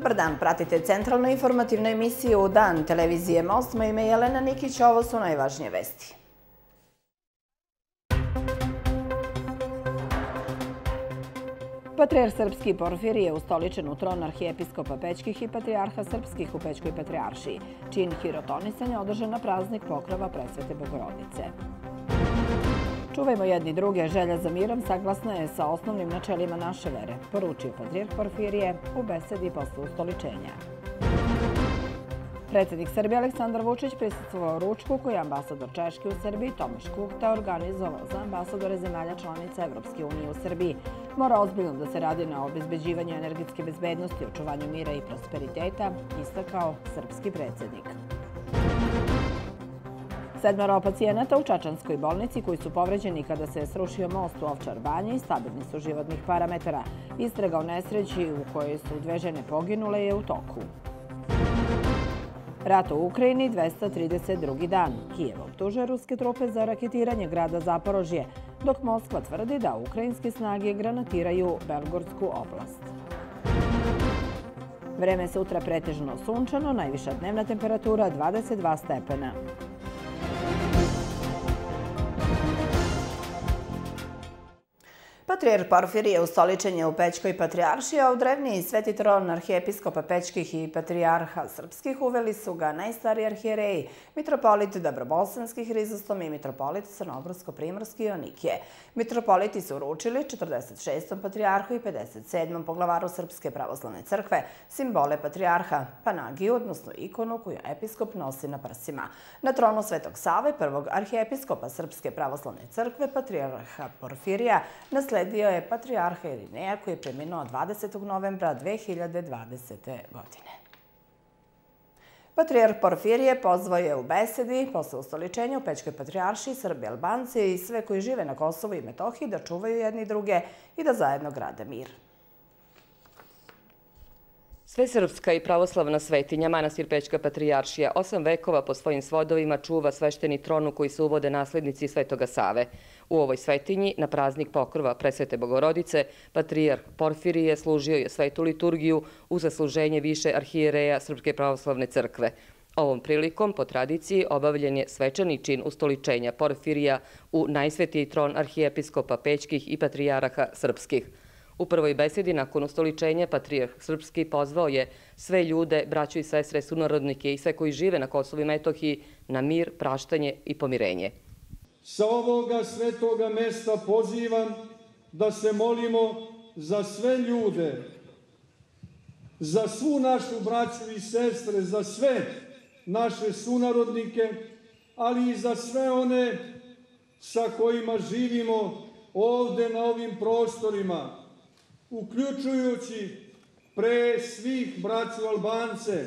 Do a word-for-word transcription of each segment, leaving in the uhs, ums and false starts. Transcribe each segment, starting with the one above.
Dobar dan, pratite centralnu informativnu emisiju Dan televizije Most. Moje ime je Jelena Nikić, ovo su najvažnije vesti. Patrijarh srpski Porfirije je ustoličen u tron arhijepiskopa Pećkih i patrijarha srpskih u Pećkoj patrijaršiji. Čin hirotonisanja održan na praznik pokrova Presvete Bogorodice. Čuvajmo jedni druge, želja za mirom saglasna je sa osnovnim načelima naše vere, poručio patrijarh Porfirije u besedi posle ustoličenja. Predsjednik Srbije Aleksandar Vučić prisustvovao ručku koji je ambasador Češke u Srbiji Tomaš Kuhta organizovao za ambasadore zemalja članica Evropske unije u Srbiji. Mora ozbiljno da se radi na obezbeđivanju energetske bezbednosti, očuvanju mira i prosperiteta, istakao srpski predsjednik. Sedmoro pacijenata u Čačanskoj bolnici koji su povređeni kada se srušio most u Ovčar banji stabilni su životnih parametara. Istraga o nesreći u kojoj su dve žene poginule je u toku. Rat u Ukrajini dvesta trideset drugi dan. Kijev optužuje ruske trupe za raketiranje grada Zaporožje, dok Moskva tvrdi da ukrajinske snage granatiraju Belgorsku oblast. Vreme sutra pretežno sunčano, najviša dnevna temperatura dvadeset dva stepena. Patrijarh Porfirije ustoličen je u Pećkoj patrijaršiji, a u drevniji sveti tron arhijepiskopa Pećkih i patrijarha srpskih uveli su ga najstariji arhijereji, mitropolit Dabrobosanski Hrizostom i mitropolit Crnogorsko-Primorski Jonikije. Mitropoliti su uručili četrdeset šestom patrijarhu i pedeset sedmom poglavaru Srpske pravoslavne crkve simbole patrijarha, panagiju, odnosno ikonu koju episkop nosi na prsima. Na tronu Svetog Save, prvog arhijepiskopa Srpske pravoslavne crkve, patrijarha Porfirija, nasledio je patrijarha Irineja koji je preminuo dvadesetog novembra dve hiljade dvadesete. godine. Patrijarh Porfirije pozvao je u besedi posle ustoličenja u Pećkoj patrijaršiji Srbi, Albanci i sve koji žive na Kosovu i Metohiji da čuvaju jedni druge i da zajedno grade mir. Svesrpska i pravoslavna svetinja, manastir Pećka patrijaršija, osam vekova po svojim svodovima čuva svešteni tron u koji se uvode naslednici Svetoga Save. U ovoj svetinji, na praznik pokrova Presvete Bogorodice, patrijarh Porfirije služio je svetu liturgiju u zasluženje više arhijereja Srpske pravoslavne crkve. Ovom prilikom, po tradiciji, obavljen je svečani čin ustoličenja Porfirija u najsvetiji tron arhijepiskopa Pećkih i patrijarha srpskih. U prvoj besedi nakon ustoličenja patrijarh srpski pozvao je sve ljude, braću i sestre, sunarodnike i sve koji žive na Kosovu i Metohiji na mir, praštanje i pomirenje. Sa ovoga svetoga mesta pozivam da se molimo za sve ljude, za svu našu braću i sestre, za sve naše sunarodnike, ali i za sve one sa kojima živimo ovde na ovim prostorima, uključujući pre svih braću Albance,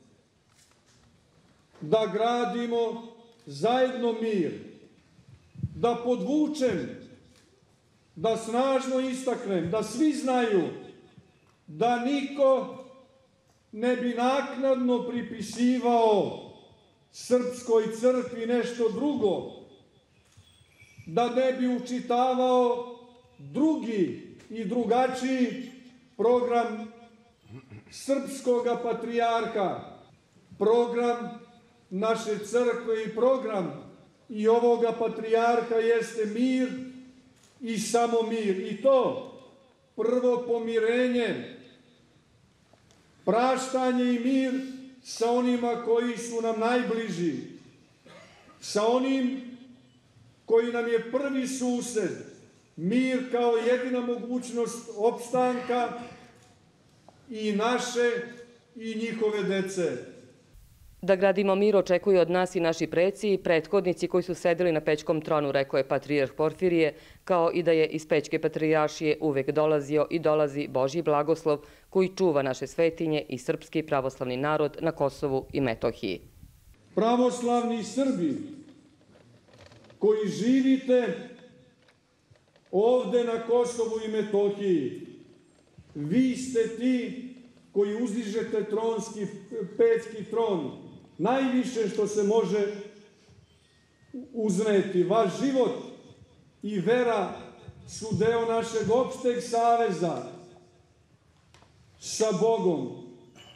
da gradimo zajedno mir, da podvučem, da snažno istaknem, da svi znaju da niko ne bi naknadno pripisivao Srpskoj crkvi nešto drugo, da ne bi učitavao drugi i drugačiji program srpskoga patrijarha, program naše crkve i program i ovoga patrijarha jeste mir i samo mir. I to prvo pomirenje, praštanje i mir sa onima koji su nam najbliži, sa onim koji nam je prvi sused, mir kao jedina mogućnost opstanka i naše i njihove dece. Da gradimo mir očekuju od nas i naši preci i prethodnici koji su sedeli na Pećkom tronu, rekao je patrijarh Porfirije, kao i da je iz Pećke patrijaršije uvek dolazio i dolazi Božji blagoslov koji čuva naše svetinje i srpski pravoslavni narod na Kosovu i Metohiji. Pravoslavni Srbi koji živite ovde na Kosovu i Metohiji, vi ste ti koji uzdižete tronski, pećki tron, najviše što se može uzneti. Vaš život i vera su deo našeg opšteg saveza sa Bogom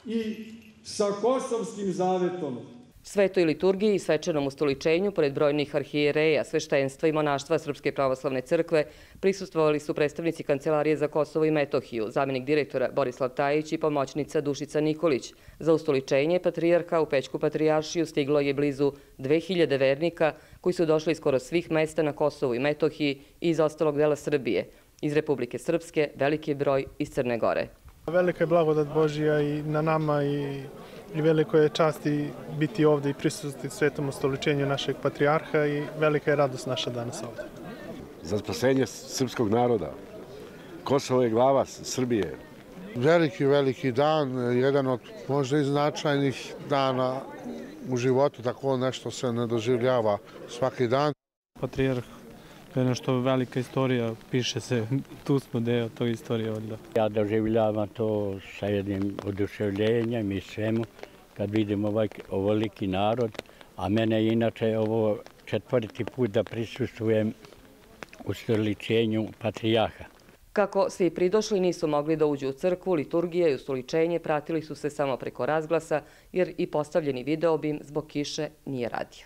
i sa Kosovskim zavetom. Svetoj liturgiji i svečanom ustoličenju, pored brojnih arhijereja, sveštenstva i monaštva Srpske pravoslavne crkve, prisustvovali su predstavnici Kancelarije za Kosovo i Metohiju, zamjenik direktora Borislav Tajić i pomoćnica Dušica Nikolić. Za ustoličenje patrijarha u Pećku patrijaršiju stiglo je blizu dve hiljade vernika koji su došli iz skoro svih mesta na Kosovu i Metohiji i iz ostalog dela Srbije. Iz Republike Srpske veliki broj iz Crne Gore. Velika je blagodat Božija i na nama i I veliko je čast i biti ovde i prisustvovati svetom ustoličenju našeg patrijarha i velika je radost naša danas ovde. Za spasenje srpskog naroda. Kosovo je glava Srbije. Veliki, veliki dan, jedan od možda i značajnih dana u životu, tako nešto se ne doživljava svaki dan. Patrijarh je nešto velika istorija, piše se, tu smo deo toj istorije odda. Ja doživljavam to sa jednim oduševljenjem i svemu kad vidim ovaj ovoliki narod, a mene je inače ovo četvrti put da prisustvujem ustoličenju patrijarha. Kako svi pridošli nisu mogli da uđu u crkvu, liturgija i ustoličenje pratili su se samo preko razglasa, jer i postavljeni videobim zbog kiše nije radio.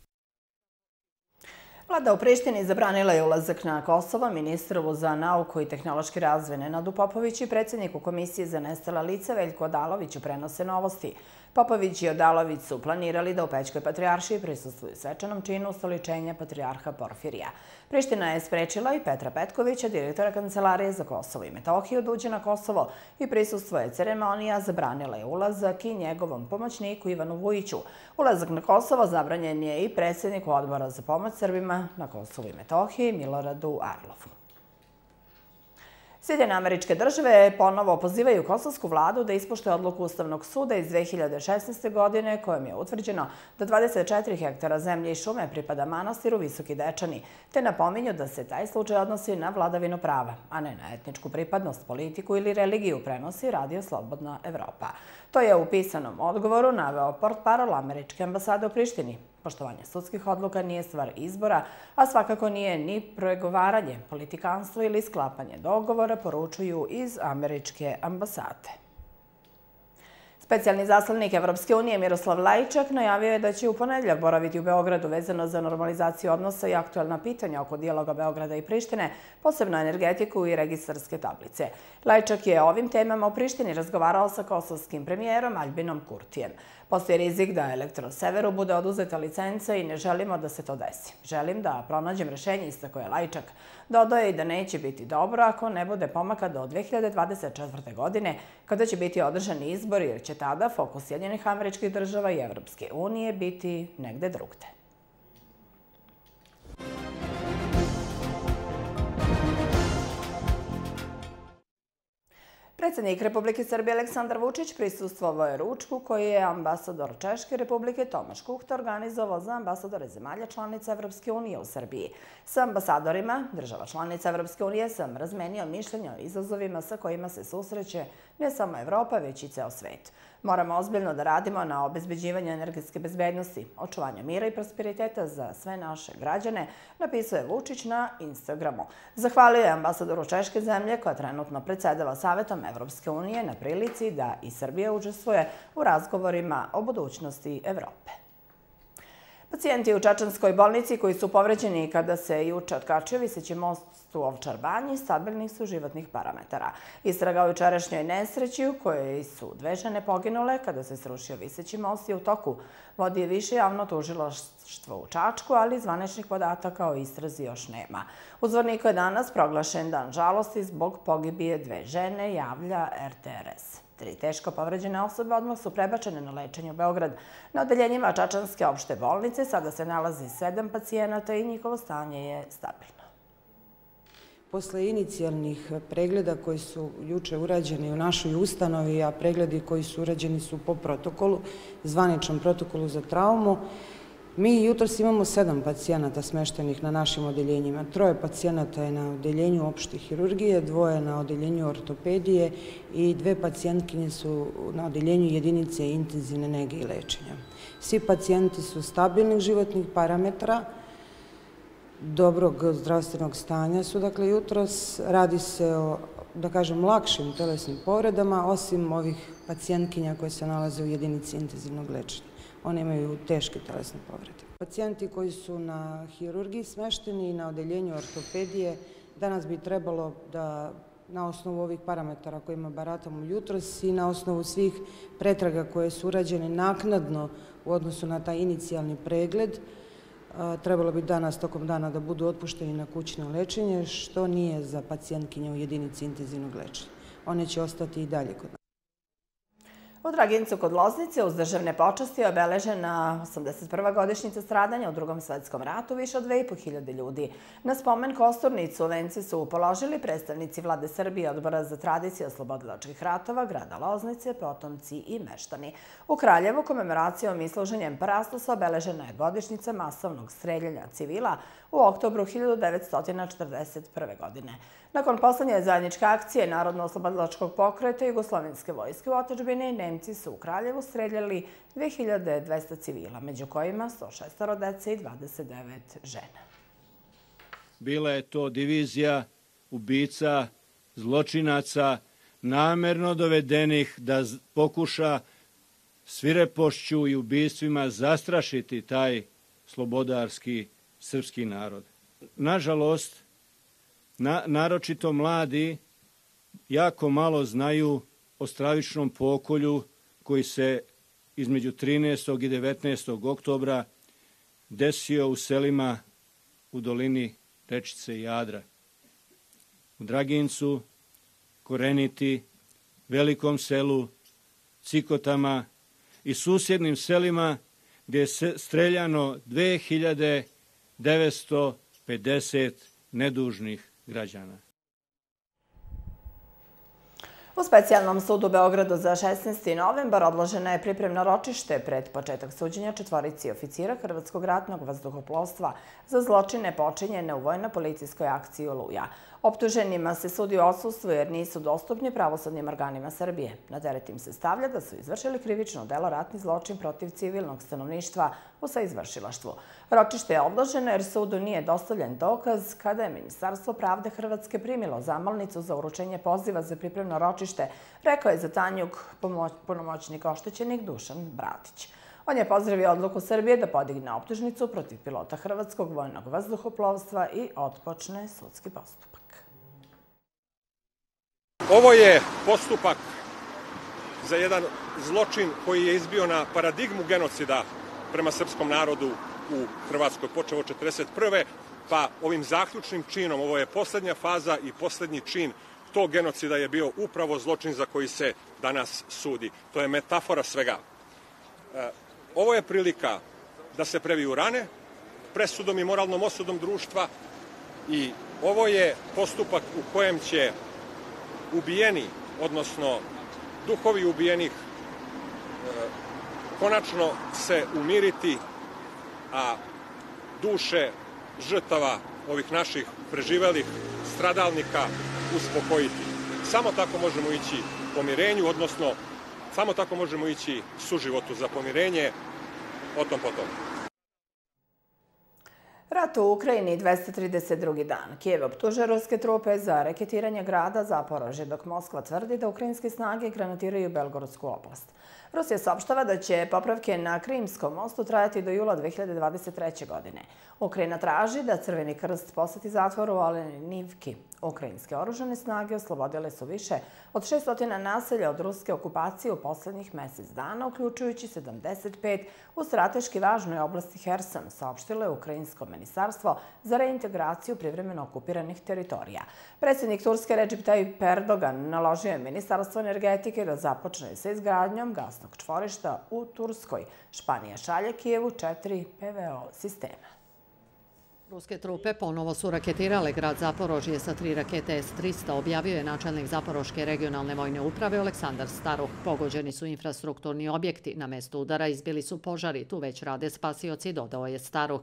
Vlada u Prištini zabranila je ulazak na Kosovo ministrovu za nauku i tehnološki razvoj Nenadu Popović i predsjedniku Komisije za nestala lica Veljku Odaloviću prenose Novosti. Popović i Odalović su planirali da u Pećkoj patrijaršiji prisustvuju svečanom činu ustoličenja patrijarha Porfirija. Priština je sprečila i Petra Petkovića, direktora Kancelarije za Kosovo i Metohiju, da uđe na Kosovo i prisustvuje ceremonija, zabranila je ulazak i njegovom pomoćniku Ivanu Vujiću. Ulazak na Kosovo zabranjen je i predsjedniku Odbora za pomoć Srbima na Kosovu i Metohiji Miloradu Arlovu. Sjedinjene Američke Države ponovo pozivaju kosovsku vladu da ispoštuje odluku Ustavnog suda iz dve hiljade šesnaeste. godine kojom je utvrđeno da dvadeset četiri hektara zemlje i šume pripada manastiru Visoki Dečani, te napominju da se taj slučaj odnosi na vladavinu prava, a ne na etničku pripadnost, politiku ili religiju, prenosi Radio Slobodna Evropa. To je u pisanom odgovoru naveo portparol američke ambasade u Prištini. Poštovanje sudskih odluka nije stvar izbora, a svakako nije ni pregovaranje, politikanstvo ili sklapanje dogovora, poručuju iz američke ambasade. Specijalni zaslanik Evropske unije Miroslav Lajčak najavio je da će u ponedjeljak boraviti u Beogradu vezano za normalizaciju odnosa i aktuelna pitanja oko dijaloga Beograda i Prištine, posebno energetiku i registarske tablice. Lajčak je o ovim temama u Prištini razgovarao sa kosovskim premijerom Aljbinom Kurtijem. Postoji rizik da Elektroseveru bude oduzeta licenca i ne želimo da se to desi. Želim da pronađem rešenje, istako je Lajčak. Dodao je i da neće biti dobro ako ne bude pomaka do dve hiljade dvadeset četvrte. godine, kada će biti održani izbori, jer će tada fokus Sjedinjenih Američkih Država i Evropske unije biti negde drugde. Predsjednik Republike Srbije Aleksandar Vučić prisustvovao je ručku koji je ambasador Češke Republike Tomaš Kuhta organizovao za ambasadore zemalja članica Evropske unije u Srbiji. Sa ambasadorima država članica Evropske unije sam razmenio mišljenje o izazovima sa kojima se susreće ne samo Evropa, već i ceo svet. Moramo ozbiljno da radimo na obezbeđivanju energetske bezbednosti, očuvanju mira i prosperiteta za sve naše građane, napisao je Vučić na Instagramu. Zahvalio je ambasadoru Češke zemlje, koja trenutno predsjedava Savetom Evropske unije, na prilici da i Srbija učestvuje u razgovorima o budućnosti Evrope. Pacijenti u čačanskoj bolnici koji su povređeni kada se juče otkačio viseći most u Ovčar banji stabilnih su životnih parametara. Istraga o jučerašnjoj nesreći u kojoj su dve žene poginule kada se srušio viseći most je u toku. Vodi je više javno tužilaštvo u Čačku, ali zvaničnih podataka o istrazi još nema. U Zvorniku je danas proglašen dan žalosti zbog pogibije dve žene, javlja er te er es. Tri teško povređene osobe odmah su prebačene na lečenje u Beograd. Na odeljenjima Čačanske opšte bolnice sada se nalazi sedam pacijenata i njihovo stanje je stabilno. Posle inicijalnih pregleda koji su juče urađeni u našoj ustanovi, a pregledi koji su urađeni su po protokolu, zvaničnom protokolu za traumu, mi jutros imamo sedam pacijenata smeštenih na našim odeljenjima. Troje pacijenata je na odeljenju opšte hirurgije, dvoje na odeljenju ortopedije i dve pacijentkinje su na odeljenju jedinice intenzivne nege i lečenja. Svi pacijenti su stabilnih životnih parametara, dobrog zdravstvenog stanja su, dakle, jutros. Radi se o da kažem, lakšim telesnim povredama, osim ovih pacijentkinja koje se nalaze u jedinici intenzivnog lečenja. One imaju teške telesne povrede. Pacijenti koji su na hirurgiji smešteni i na odeljenju ortopedije, danas bi trebalo da na osnovu ovih parametara kojima baratamo jutros i na osnovu svih pretraga koje su urađene naknadno u odnosu na taj inicijalni pregled, trebalo bi danas tokom dana da budu otpušteni na kućno lečenje, što nije za pacijentkinje u jedinici intenzivnog lečenja. One će ostati i dalje kod nas. U Dragincu kod Loznice uz državne počasti je obeležena osamdeset prva godišnjica stradanja u Drugom svetskom ratu više od dve i po hiljade ljudi. Na spomen kosturnicu vence su položili predstavnici Vlade Srbije, Odbora za tradiciju oslobodilačkih ratova, grada Loznice, potomci i meštani. U Kraljevu komemoracijom i služenjem parastosa obeležena je godišnjica masovnog streljanja civila u oktobru hiljadu devetsto četrdeset prve. godine. Nakon poslednje zajedničke akcije Narodno-oslobodilačkog pokreta Jugoslovenske vojske u otadžbini, Nemci su u Kraljevu streljali dve hiljade dvesta civila, među kojima sto šest dece i dvadeset devet žena. Bila je to divizija ubica, zločinaca, namerno dovedenih da pokuša svirepošću i ubistvima zastrašiti taj slobodarski srpski narod. Nažalost, Na, naročito mladi jako malo znaju o stravičnom pokolju koji se između trinaestog i devetnaestog oktobra desio u selima u dolini rečice Jadra. U Dragincu, Koreniti, Velikom selu, Cikotama i susjednim selima gdje je streljano dve hiljade devetsto pedeset nedužnih građana. U Specijalnom sudu u Beogradu za šesnaesti novembar odloženo je pripremno ročište pred početak suđenja četvorici oficira Hrvatskog ratnog vazduhoplovstva za zločine počinjene u vojno-policijskoj akciji Oluja. Optuženima se sudi u odsustvu jer nisu dostupni pravosudnim organima Srbije. Na teret im se stavlja da su izvršili krivično delo ratni zločin protiv civilnog stanovništva u saizvršilaštvu. Ročište je odloženo jer sudu nije dostavljen dokaz kada je Ministarstvo pravde Hrvatske primilo zamolnicu za uručenje poziva za pripremno ročište, rekao je za Tanjug punomoćnik oštećenih Dušan Bratić. On je pozdravio odluku Srbije da podigne optužnicu protiv pilota Hrvatskog vojnog vazduhoplovstva i otpočne sudski postupak. Ovo je postupak za jedan zločin koji je izbio na paradigmu genocida prema srpskom narodu u Hrvatskoj, počeo od četrdeset prve. pa ovim zaključnim činom, ovo je poslednja faza i poslednji čin tog genocida je bio upravo zločin za koji se danas sudi. To je metafora svega. Ovo je prilika da se previju rane presudom i moralnom osudom društva i ovo je postupak u kojem će ubijeni, odnosno duhovi ubijenih, konačno se umiriti, a duše žrtava ovih naših preživelih stradalnika uspokojiti. Samo tako možemo ići pomirenju, odnosno samo tako možemo ići suživotu za pomirenje, o tom potom. Rat u Ukrajini dvesta trideset drugi dan. Kijev optužuje ruske trupe za reketiranje grada Zaporožje, dok Moskva tvrdi da ukrajinske snage granatiraju Belgorodsku oblast. Rusija saopštava da će popravke na Krimskom mostu trajati do jula dve hiljade dvadeset treće. godine. Ukrajina traži da Crveni krst poseti zatvor u Olenivki. Ukrajinske oružane snage oslobodile su više od šessto naselja od ruske okupacije u poslednjih mesec dana, uključujući sedamdeset pet u strateški važnoj oblasti Herson, saopštilo je Ukrajinsko ministarstvo za reintegraciju privremeno okupiranih teritorija. Predsjednik Turske Recep Tayyip Erdogan naložio je Ministarstvo energetike da započne sa izgradnjom gasnog čvorišta u Turskoj. Španija šalje Kijevu četiri P V O sistema. Ruske trupe ponovo su raketirale grad Zaporožje sa tri rakete S trista, objavio je načelnik Zaporoške regionalne vojne uprave Aleksandar Staruh. Pogođeni su infrastrukturni objekti. Na mestu udara izbili su požari. Tu već rade spasioci, dodao je Staruh.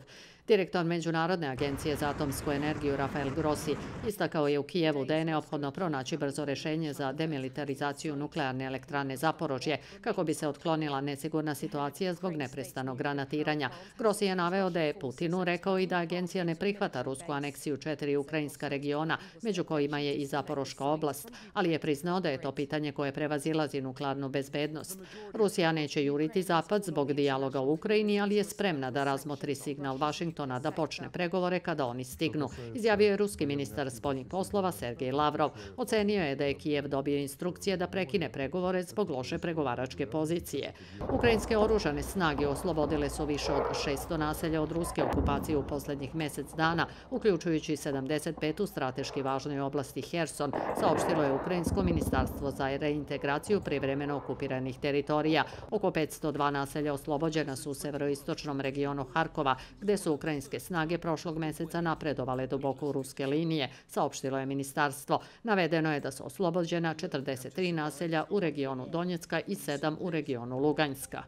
Direktor Međunarodne agencije za atomsku energiju Rafael Grossi istakao je u Kijevu da je neophodno pronaći brzo rešenje za demilitarizaciju nuklearne elektrane Zaporožje kako bi se otklonila nesigurna situacija zbog neprestanog granatiranja. Grossi je naveo da je Putinu rekao i da agencija ne prihvata rusku aneksiju četiri ukrajinska regiona, među kojima je i Zaporoška oblast, ali je priznao da je to pitanje koje prevazilazi nuklearnu bezbednost. Rusija neće juriti Zapad zbog dijaloga u Ukrajini, ali je spremna da razmotri signal Vašingtona da počne pregovore kada oni stignu, izjavio je ruski ministar spoljnih poslova Sergej Lavrov. Ocenio je da je Kijev dobio instrukcije da prekine pregovore zbog loše pregovaračke pozicije. Ukrajinske oružane snage oslobodile su više od šesto naselja od ruske okupacije u poslednjih mesec dana, uključujući sedamdeset pet u strateški važnoj oblasti Herson, saopštilo je Ukrajinsko ministarstvo za reintegraciju privremeno okupiranih teritorija. Oko petsto dva naselja oslobođena su u severoistočnom regionu Harkova, gde su ukrajinske snage prošlog meseca napredovale duboko u ruske linije, saopštilo je ministarstvo. Navedeno je da su oslobođena četrdeset tri naselja u regionu Donjecka i sedam u regionu Luganjska.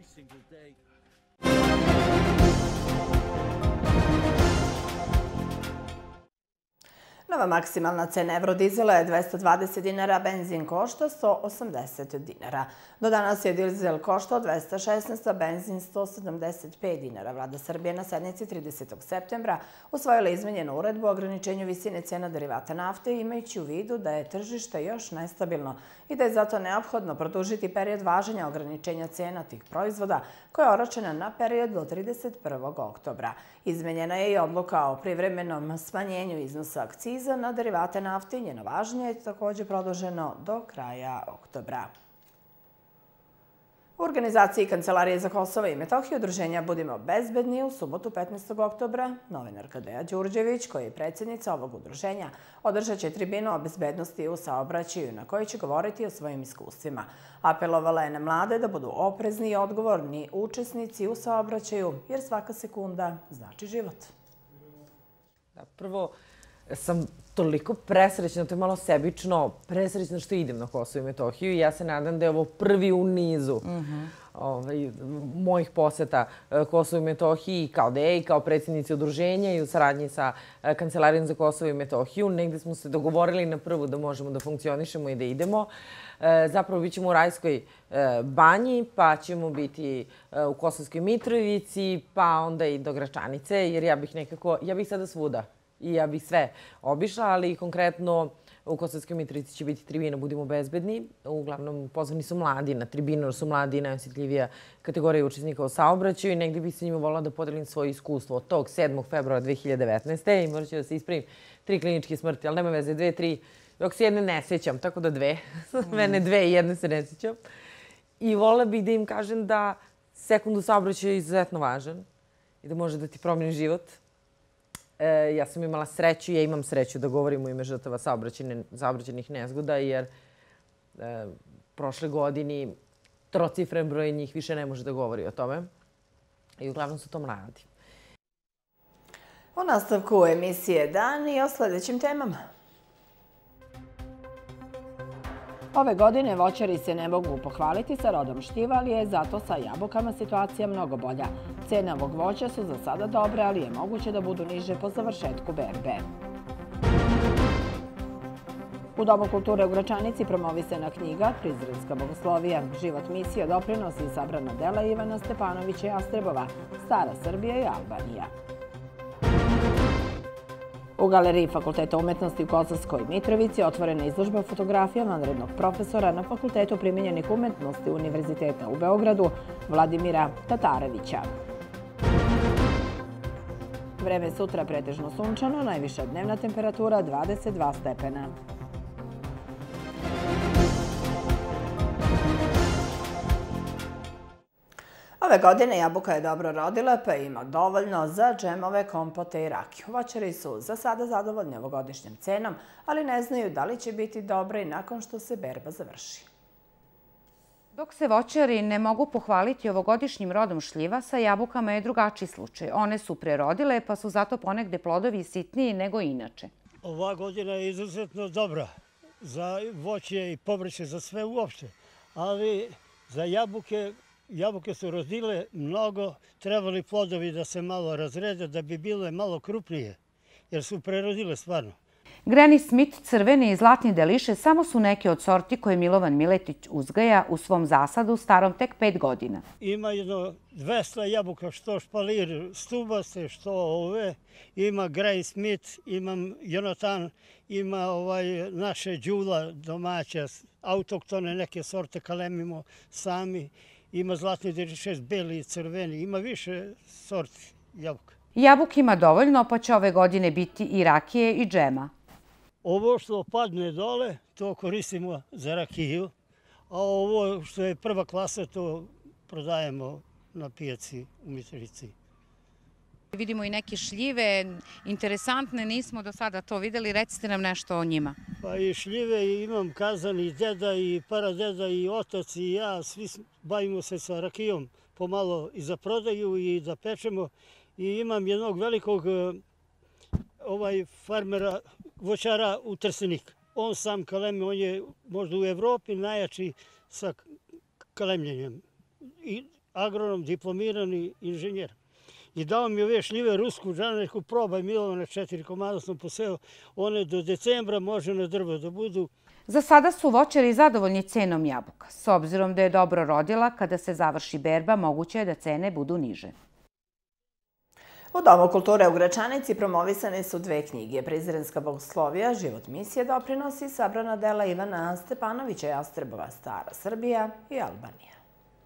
Nova maksimalna cena evrodizela je dvesta dvadeset dinara, benzin košta sto osamdeset dinara. Do danas je dizel koštao dvesta šesnaest, a benzin sto sedamdeset pet dinara. Vlada Srbije na sednici tridesetog septembra usvojila izmenjenu uredbu o ograničenju visine cena derivata nafte, imajući u vidu da je tržište još nestabilno i da je zato neophodno produžiti period važenja ograničenja cena tih proizvoda, koja je oročena na period do trideset prvog oktobra. Izmenjena je i odluka o privremenom smanjenju iznosa akciza na derivate nafte i njeno važenje je također produženo do kraja oktobra. U organizaciji Kancelarije za Kosovo i Metohiju udruženja Budimo bezbedni u subotu petnaestog oktobra novinarka Deja Đurđević, koja je predsjednica ovog udruženja, održat će tribinu o bezbednosti u saobraćaju na kojoj će govoriti o svojim iskustvima. Apelovala je na mlade da budu oprezni i odgovorni učesnici u saobraćaju, jer svaka sekunda znači život. Prvo, sam toliko presrećna, to je malo sebično, presrećna što idem na Kosovo i Metohiju i ja se nadam da je ovo prvi u nizu mojih poseta Kosovo i Metohiji kao Deja i kao predsjednici udruženja i u saradnji sa Kancelarijom za Kosovo i Metohiju. Negde smo se dogovorili na prvu da možemo da funkcionišemo i da idemo. Zapravo bit ćemo u Rajskoj banji, pa ćemo biti u Kosovskoj Mitrovici, pa onda i do Gračanice, jer ja bih nekako, ja bih sada svuda. I ja bih sve obišla, ali konkretno u Kosovskoj Mitrovici će biti tribina Budimo bezbedni. Uglavnom pozvani su mladi na tribinu, jer su mladi i najosjetljivija kategorija učesnika u saobraćaju i negdje bih se njima volila da podelim svoje iskustvo od tog sedmog februara dve hiljade devetnaeste. I morat ću da se ispravim tri kliničke smrti, ali nema veze, dve, tri, dok se jedne ne sjećam, tako da dve. Mene dve i jedne se ne sjećam. I volila bih da im kažem da sekund u saobraćaju je izuzetno važan i da može da ti promijeni život. Ja sam imala sreću, ja imam sreću da govorim u ime žrtava saobraćajnih nezgoda, jer prošle godini trocifren broj njih više ne može da govori o tome. I uglavnom su to mladi. U nastavku emisije Dan i o sljedećim temama. Ove godine voćari se ne mogu pohvaliti sa rodom štiva, ali je zato sa jabukama situacija mnogo bolja. Cene ovog voća su za sada dobre, ali je moguće da budu niže po završetku berbe. U Domu kulture u Gračanici promovisana knjiga Prizrenska bogoslovija, život, misija, doprinos i sabrana dela Ivana Stepanovića Jastrebova, Stara Srbija i Albanija. U Galeriji Fakulteta umetnosti u Kosovskoj Mitrovici otvorena izložba fotografija vanrednog profesora na Fakultetu primijenjenih umetnosti Univerziteta u Beogradu Vladimira Tatarevića. Vreme sutra pretežno sunčano, najviša dnevna temperatura dvadeset dva stepena. Ove godine jabuka je dobro rodila, pa ima dovoljno za džemove, kompote i rakiju. Voćari su za sada zadovoljni ovogodišnjom cenom, ali ne znaju da li će biti dobra i nakon što se berba završi. Dok se voćari ne mogu pohvaliti ovogodišnjim rodom šljiva, sa jabukama je drugačiji slučaj. One su prerodile, pa su zato ponegde plodovi sitniji nego inače. Ova godina je izuzetno dobra za voće i povrće, za sve uopšte, ali za jabuke Jabuke su rodile mnogo, trebali plodovi da se malo razrede, da bi bile malo krupnije, jer su prerodile stvarno. Granny Smith, crveni i zlatni deliše samo su neke od sorti koje Milovan Miletić uzgaja u svom zasadu starom tek pet godina. Ima jedno dvesta jabuka, što špalir stubaste, što ove. Ima Granny Smith, imam Jonatan, ima ovaj naše đula domaća, autoktone neke sorte kalemimo sami. Ima zlatni deliše, beli i crveni, ima više sorti jabuka. Jabuk ima dovoljno, pa će ove godine biti i rakije i džema. Ovo što padne dole, to koristimo za rakiju, a ovo što je prva klasa, to prodajemo na pijaci u Mitrovici. Vidimo i neke šljive, interesantne, nismo do sada to videli. Recite nam nešto o njima. Pa i šljive imam kazan i deda i paradeda i otac i ja, svi bavimo se sa rakijom pomalo i za prodaju i da pečemo. I imam jednog velikog ovaj farmera, voćara u Trstenik. On sam kalemi, on je možda u Evropi najjači sa kalemljenjem. I agronom, diplomirani inženjer. I dao mi ove šljive rusku džaneku, probaj Milovane, četiri komada sam poseo. One do decembra može na drvo da budu. Za sada su voćari zadovoljni cenom jabuka. S obzirom da je dobro rodila, kada se završi berba, moguće je da cene budu niže. U Domu kulture u Gračanici promovisane su dve knjige. Prizrenska bogoslovija, Život misije, doprinosi i sabrana dela Ivana Stepanovića Jastrebova, Stara Srbija i Albanija.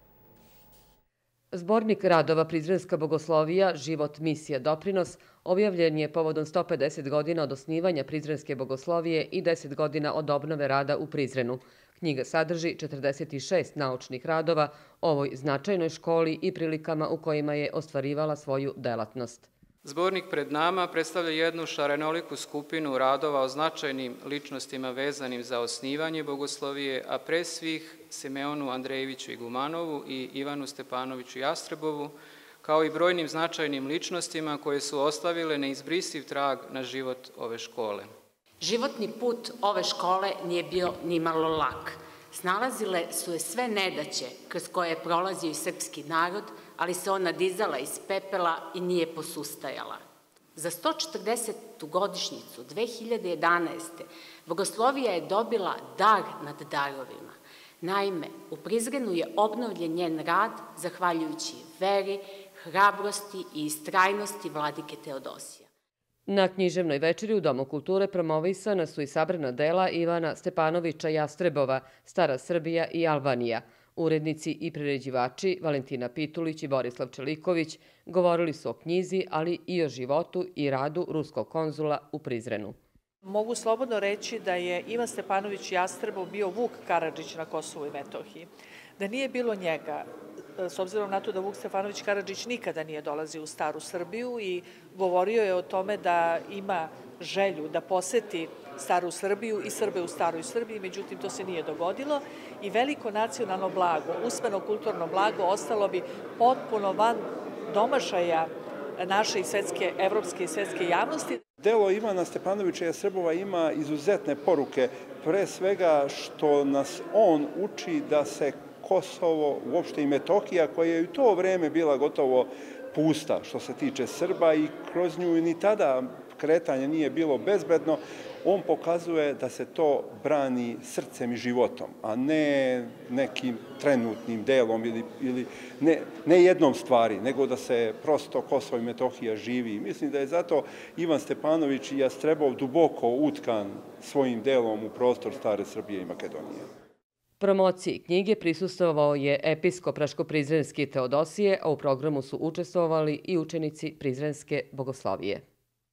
Zbornik radova Prizrenska bogoslovija, Život misije, doprinos objavljen je povodom sto pedeset godina od osnivanja Prizrenske bogoslovije i deset godina od obnove rada u Prizrenu. Knjiga sadrži četrdeset šest naučnih radova o ovoj značajnoj školi i prilikama u kojima je ostvarivala svoju delatnost. Zbornik pred nama predstavlja jednu šarenoliku skupinu radova o značajnim ličnostima vezanim za osnivanje bogoslovije, a pre svih Simeonu Andrejeviću Igumanovu i Ivanu Stepanoviću Jastrebovu, kao i brojnim značajnim ličnostima koje su ostavile neizbrisiv trag na život ove škole. Životni put ove škole nije bio nimalo lak. Snalazile su je sve nedaće kroz koje je prolazio i srpski narod, ali se ona dizala iz pepela i nije posustajala. Za sto četrdesetu godišnjicu dve hiljade jedanaeste. bogoslovija je dobila dar nad darovima. Naime, u Prizrenu je obnovljen njen rad zahvaljujući veri, hrabrosti i istrajnosti vladike Teodosija. Na književnoj večeri u Domu kulture promovisana su i sabrana dela Ivana Stepanovića Jastrebova, Stara Srbija i Albanija. Urednici i priređivači Valentina Pitulić i Borislav Čeliković govorili su o knjizi, ali i o životu i radu ruskog konzula u Prizrenu. Mogu slobodno reći da je Ivan Stepanović Jastrebov bio Vuk Karadžić na Kosovu i Metohiji. Da nije bilo njega, s obzirom na to da Vuk Stefanović Karadžić nikada nije dolazio u Staru Srbiju i govorio je o tome da ima želju da poseti Staru Srbiju i Srbe u Staroj Srbiji, međutim to se nije dogodilo i veliko nacionalno blago, usmeno kulturno blago ostalo bi potpuno van domašaja naše i svetske, evropske i svetske javnosti. Delo Ivana Stepanovića Jastrebova ima izuzetne poruke, pre svega što nas on uči da se Kosovo, uopšte i Metohija, koja je u to vreme bila gotovo pusta što se tiče Srba i kroz nju ni tada kretanje nije bilo bezbedno, on pokazuje da se to brani srcem i životom, a ne nekim trenutnim delom ili, ili ne, ne jednom stvari, nego da se prosto Kosovo i Metohija živi. Mislim da je zato Ivan Stepanović i Jastrebov duboko utkan svojim delom u prostor Stare Srbije i Makedonije. Promociji knjige prisustvovao je episkop Raško-Prizrenski Teodosije, a u programu su učestvovali i učenici Prizrenske bogoslovije.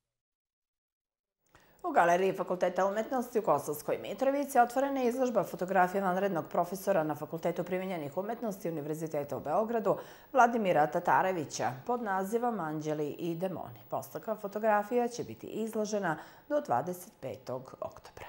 U Galeriji Fakulteta umetnosti u Kosovskoj Mitrovici otvorena je izložba fotografije vanrednog profesora na Fakultetu primenjenih umetnosti Univerziteta u Beogradu Vladimira Tatarevića pod nazivom Anđeli i demoni. Postavka fotografija će biti izložena do dvadeset petog oktobra.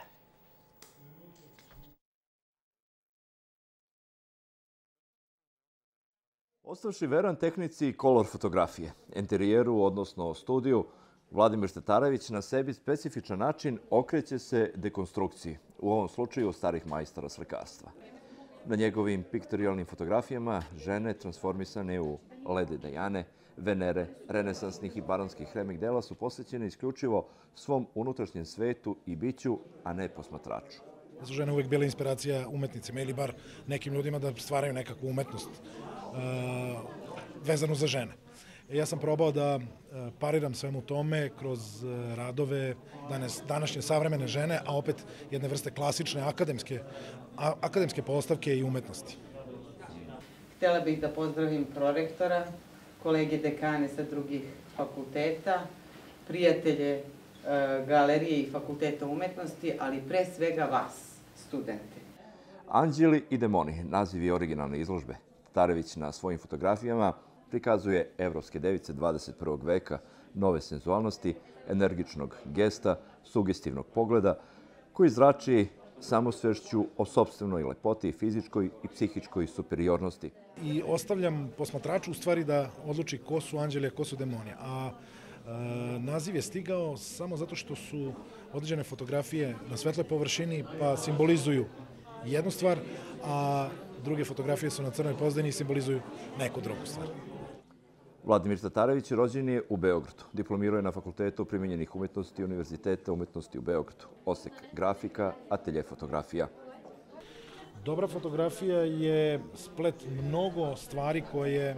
Ostavši veran tehnici kolor fotografije, enterijeru, odnosno studiju, Vladimir Tatarević na sebi specifičan način okreće se dekonstrukciji, u ovom slučaju starih majstora slikarstva. Na njegovim piktorijalnim fotografijama žene transformisane u Lede Dajane, Venere, renesansnih i baronskih remek dela su posvećene isključivo svom unutrašnjem svetu i biću, a ne posmatraču. Da su žene uvek bile inspiracija umetnicima ili bar nekim ljudima da stvaraju nekakvu umetnost vezanu za žene. Ja sam probao da pariram svemu tome kroz radove današnje savremene žene, a opet jedne vrste klasične akademske postavke i umetnosti. Htjela bih da pozdravim prorektora, kolege dekane sa drugih fakulteta, prijatelje galerije i fakulteta umetnosti, ali pre svega vas, studente. Anđeli i demoni, naziv je originalne izložbe. Tatarević na svojim fotografijama prikazuje evropske device dvadeset prvog veka, nove senzualnosti, energičnog gesta, sugestivnog pogleda, koji zrači samosvešću o sopstvenoj lepoti, fizičkoj i psihičkoj superiornosti. I ostavljam posmatraču u stvari da odluči ko su anđeli, a ko su demoni. A naziv je stigao samo zato što su određene fotografije na svetloj površini pa simbolizuju jednu stvar, a druge fotografije su na crnoj pozadini i simbolizuju neku drugu stvar. Vladimir Tatarević rođen je u Beogradu. Diplomirao je na Fakultetu primenjenih umetnosti Univerziteta umetnosti u Beogradu. Osek grafika, atelje fotografija. Dobra fotografija je splet mnogo stvari koje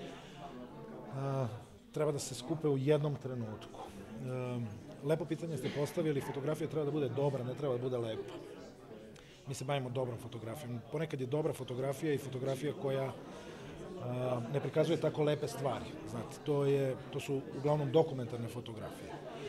treba da se skupe u jednom trenutku. Lepo pitanje ste postavili, fotografija treba da bude dobra, ne treba da bude lepa. Mi se bavimo dobrom fotografijom. Ponekad je dobra fotografija i fotografija koja ne prikazuje tako lepe stvari. Znate, to, je, to su uglavnom dokumentarne fotografije.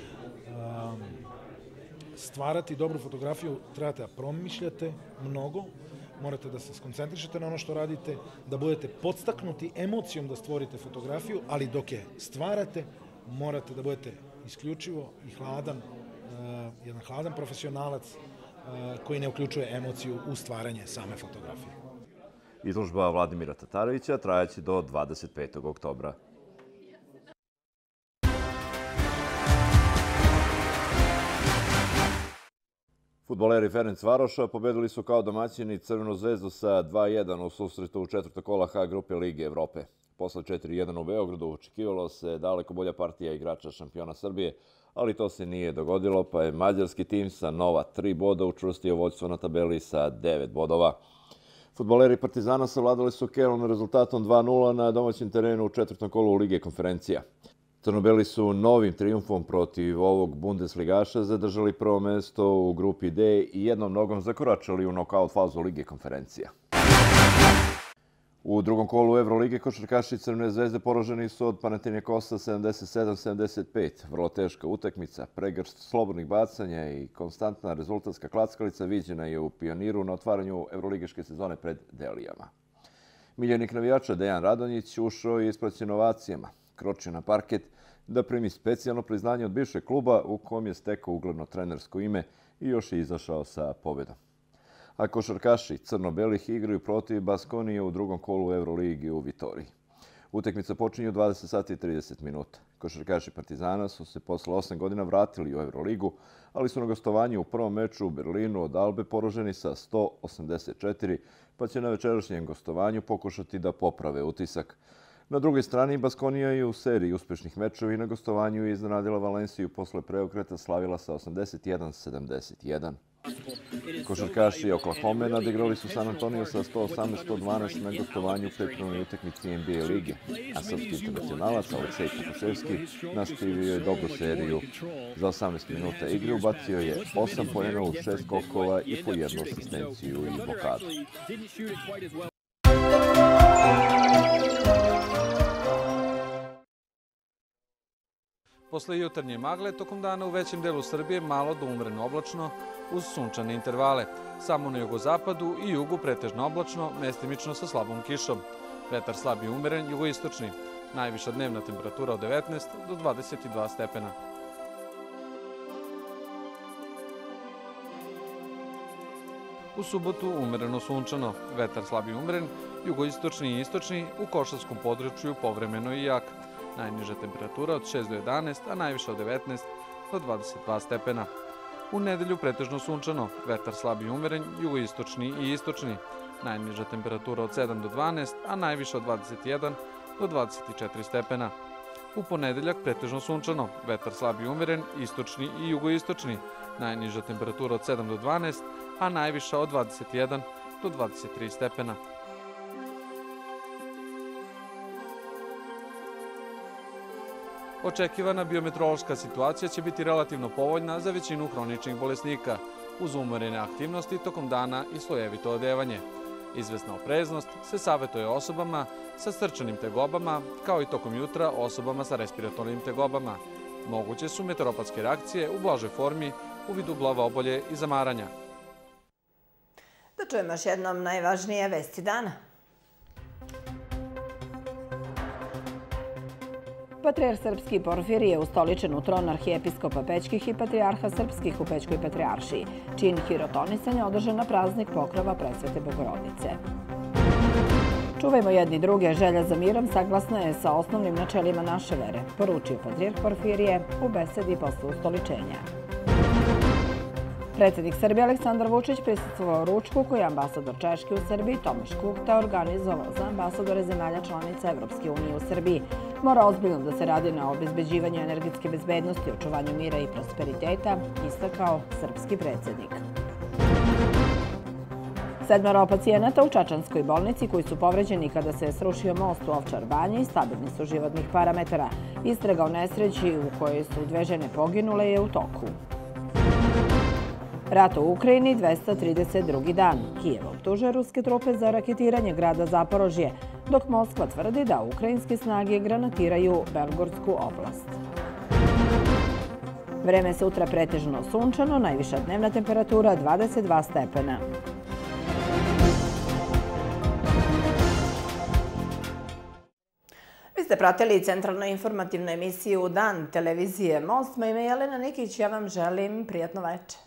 Stvarati dobru fotografiju trebate da promišljate mnogo, morate da se skoncentrišete na ono što radite, da budete podstaknuti emocijom da stvorite fotografiju, ali dok je stvarate, morate da budete isključivo i hladan, jedan hladan profesionalac koji ne uključuje emociju u stvaranje same fotografije. Izložba Vladimira Tatarevića trajaće do dvadeset petog oktobra. Fudbaleri Ferencvaroša pobedili su kao domaćini Crvenu zvezdu sa dva jedan u susretu u četvrta kola H grupe Lige Evrope. Posle četiri jedan u Beogradu očekivalo se daleko bolja partija igrača šampiona Srbije, ali to se nije dogodilo, pa je mađarski tim sa nova tri boda učvrstio vođstvo na tabeli sa devet bodova. Fudbaleri Partizana savladali su Kelom rezultatom dva nula na domaćem terenu u četvrtom kolu Lige konferencija. Crnobeli su novim trijumfom protiv ovog Bundesligaša zadržali prvo mesto u grupi D i jednom nogom zakoračali u nokaut fazu Lige konferencija. U drugom kolu Evrolige košarkaši Crvene zvezde poraženi su od Panathinaikosa sedamdeset sedam sedamdeset pet. Vrlo teška utakmica, pregršt slobodnih bacanja i konstantna rezultatska klackalica viđena je u Pioniru na otvaranju evroligaške sezone pred Delijama. Miljenik navijača Dejan Radonjić ušao je ispraćen ovacijama, kročio na parket da primi specijalno priznanje od bivšeg kluba u kom je stekao ugledno trenersko ime i još je izašao sa pobedom. A košarkaši crno-belih igraju protiv Baskonije u drugom kolu Evroligi u Vitoriji. Utakmica počinje u dvadeset sati i trideset minuta. Košarkaši Partizana su se posle osam godina vratili u Evroligu, ali su na gostovanju u prvom meču u Berlinu od Albe poraženi sa sto osamdeset četiri, pa će na večerašnjem gostovanju pokušati da poprave utisak. Na drugoj strani, Baskonija je u seriji uspešnih mečeva i na gostovanju iznenadila Valenciju posle preokreta slavila sa osamdeset jedan sedamdeset jedan. Košarkaši Oklahome nadigrali su San Antonio sa sto osamnaest sto dvanaest na gostovanju prethodnoj utakmici N B A lige, a srpski internacionalac Aleksej Pokusevski nastavio je dobru seriju. Za osamnaest minuta igre ubacio je osam poena u šest skokova i po jednu asistenciju i blokadu. Posle jutarnje magle, tokom dana u većem delu Srbije malo do umreno oblačno uz sunčane intervale. Samo na jugozapadu i jugu pretežno oblačno, mestimično sa slabom kišom. Vetar slab i umeren, jugoistočni. Najviša dnevna temperatura od devetnaest do dvadeset dva stepena. U subotu umereno sunčano, vetar slab i umeren, jugoistočni i istočni, u Košavskom području povremeno i jak. Najniža temperatura od šest do jedanaest, a najviša od devetnaest do dvadeset dva stepena. U nedelju pretežno sunčano, vetar slab i umeren, jugoistočni i istočni. Najniža temperatura od sedam do dvanaest, a najviša od dvadeset jedan do dvadeset četiri stepena. U ponedeljak pretežno sunčano, vetar slab i umeren, istočni i jugoistočni. Najniža temperatura od sedam do dvanaest, a najviša od dvadeset jedan do dvadeset tri stepena. Očekivana biometeorološka situacija će biti relativno povoljna za većinu hroničnih bolesnika, uz umerene aktivnosti tokom dana i slojevito odevanje. Izvesna opreznost se savjetuje osobama sa srčanim tegobama, kao i tokom jutra osobama sa respiratornim tegobama. Moguće su meteoropatske reakcije u blažoj formi u vidu glavobolje i zamaranja. Da čujemo još jednom najvažnije vesti dana. Patrijarh srpski Porfirije ustoličen u tron arhijepiskopa Pećkih i patrijarha srpskih u Pećkoj patrijaršiji. Čin hirotonisanja održan na praznik Pokrova Presvete Bogorodice. Čuvajmo jedni druge, želja za mirom saglasna je sa osnovnim načelima naše vere, poručio patrijarh Porfirije u besedi posle ustoličenja. Predsjednik Srbije Aleksandar Vučić prisustvovao ručku koji je ambasador Češke u Srbiji Tomaš Kuhta organizovao za ambasadore zemalja članica Evropske unije u Srbiji. Mora ozbiljno da se radi na obezbeđivanju energetske bezbednosti, očuvanju mira i prosperiteta, istakao srpski predsjednik. Sedmero pacijenata u Čačanskoj bolnici koji su povređeni kada se je srušio most u Ovčar banji stabilni su životnih parametara. Istraga o nesreći u kojoj su dve žene poginule je u toku. Rat u Ukrajini dvesta trideset drugi dan. Kijev optužuje ruske trupe za raketiranje grada Zaporožje, dok Moskva tvrdi da ukrajinske snage granatiraju Belgorsku oblast. Vreme sutra pretežno sunčano, najviša dnevna temperatura dvadeset dva stepena. Vi ste pratili centralnu informativnu emisiju Dan televizije Most. Moje ime je Jelena Nikić, ja vam želim prijatno večer.